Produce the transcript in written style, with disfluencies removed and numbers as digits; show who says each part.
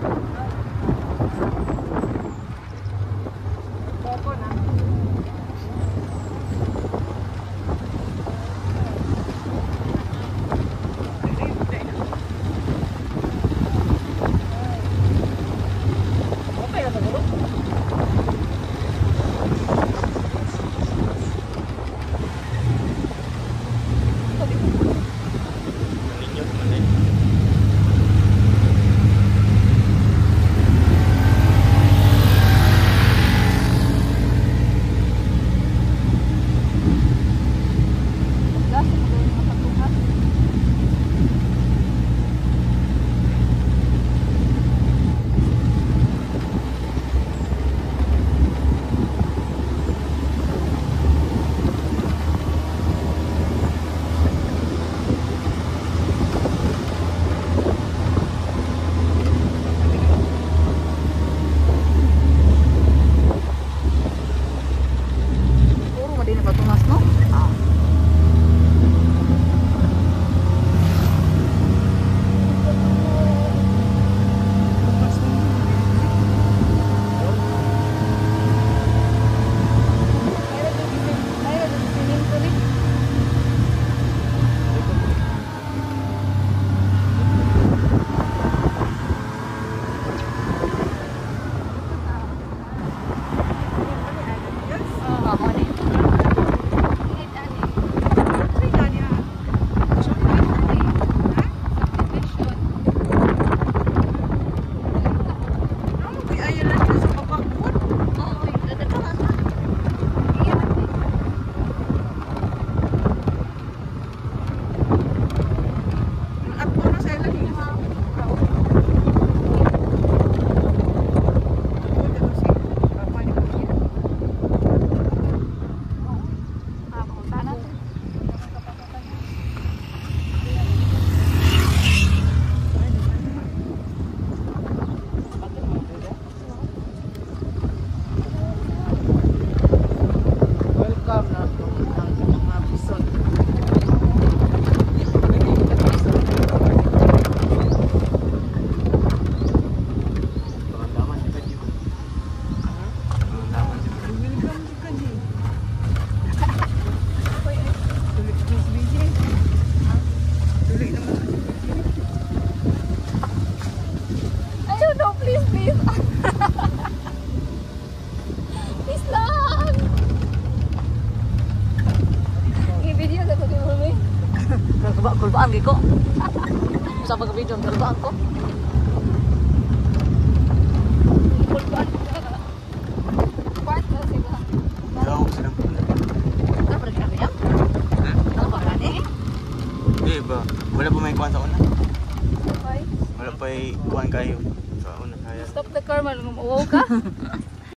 Speaker 1: Kulbaan ko. Sa pag-video ang kulbaan ko. Kulbaan ko. Kulbaan ko sila.
Speaker 2: Jauh sedang.
Speaker 1: Apa dah kami ya? Apa dah ni?
Speaker 2: Eh ba, wala pa may kuhan sa una.
Speaker 1: Okay.
Speaker 2: Wala pa kuhan kayo sa una kaya.
Speaker 1: Stop the car, malungum. Oo ka?